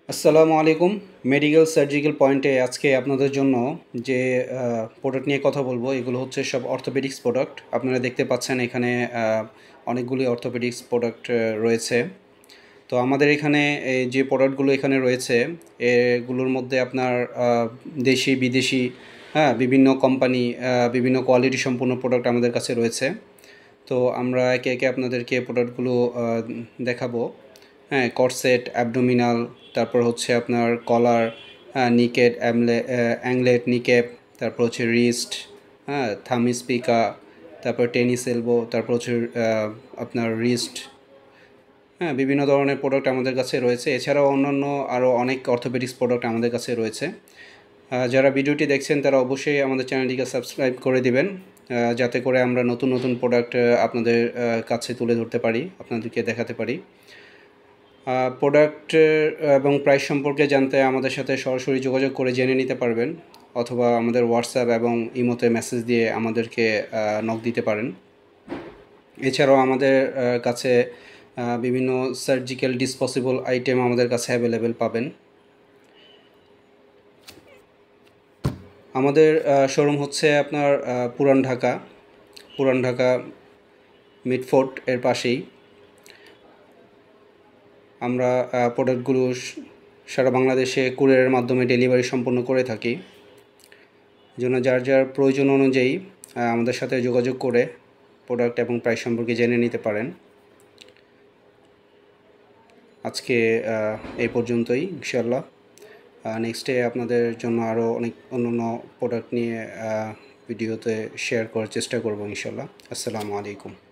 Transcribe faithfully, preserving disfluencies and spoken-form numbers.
আসসালামু আলাইকুম। Medical surgical পয়েন্টে আজকে আপনাদের জন্য যে প্রোডাক্ট নিয়ে কথা বলবো এগুলো হচ্ছে সব অর্থোপেডিক্স প্রোডাক্ট। আপনারা দেখতে পাচ্ছেন এখানে আহ, অনেকগুলি অর্থোপেডিক্স প্রোডাক্ট রয়েছে। তো আমাদের এখানে এই যে প্রোডাক্টগুলো এখানে রয়েছে এগুলোর মধ্যে আপনার আহ, দেশি বিদেশি, হ্যাঁ, বিভিন্ন কোম্পানি, বিভিন্ন কোয়ালিটি সম্পূর্ণ প্রোডাক্ট আমাদের কাছে রয়েছে। তো আমরা একে একে আপনাদেরকে প্রোডাক্টগুলো আহ, দেখাবো। হ্যাঁ, কর্সেট, অ্যাবডোমিনাল, তারপর হচ্ছে আপনার কলার, হ্যাঁ, নিকেট, অ্যামলে অ্যাংলেট, নিকেপ, তারপর হচ্ছে রিস্ট, হ্যাঁ, থামিস্পিকা, তারপর টেনিস এলবো, তারপর হচ্ছে আহ, আপনার রিস্ট, হ্যাঁ, বিভিন্ন ধরনের প্রোডাক্ট আমাদের কাছে রয়েছে। এছাড়াও অন্যান্য আরও অনেক অর্থোপেডিক্স প্রোডাক্ট আমাদের কাছে রয়েছে। আহ, যারা ভিডিওটি দেখছেন তারা অবশ্যই আমাদের চ্যানেলটিকে সাবস্ক্রাইব করে দিবেন, আহ, যাতে করে আমরা নতুন নতুন প্রোডাক্ট আপনাদের আহ, কাছে তুলে ধরতে পারি, আপনাদেরকে দেখাতে পারি। প্রোডাক্ট এবং প্রাইস সম্পর্কে জানতে আমাদের সাথে সরাসরি যোগাযোগ করে জেনে নিতে পারবেন, অথবা আমাদের হোয়াটসঅ্যাপ এবং ইমোতে মেসেজ দিয়ে আমাদেরকে নক দিতে পারেন। এছাড়াও আমাদের আহ, কাছে আহ, বিভিন্ন সার্জিক্যাল ডিসপোজেবল আইটেম আমাদের কাছে অ্যাভেলেবেল পাবেন। আমাদের শোরুম হচ্ছে আপনার আহ, পুরান ঢাকা, পুরান ঢাকা মিডফোর্ট এর পাশেই। আমরা প্রোডাক্টগুলো সারা বাংলাদেশে কুরিয়ারের মাধ্যমে ডেলিভারি সম্পন্ন করে থাকি। জন্য যার যার প্রয়োজন অনুযায়ী আমাদের সাথে যোগাযোগ করে প্রোডাক্ট এবং প্রাইস সম্পর্কে জেনে নিতে পারেন। আজকে এই পর্যন্তই, ইনশাআল্লাহ নেক্সটে আপনাদের জন্য আরও অনেক অন্যান্য প্রোডাক্ট নিয়ে ভিডিওতে শেয়ার করার চেষ্টা করব ইনশাআল্লাহ। আসসালামু আলাইকুম।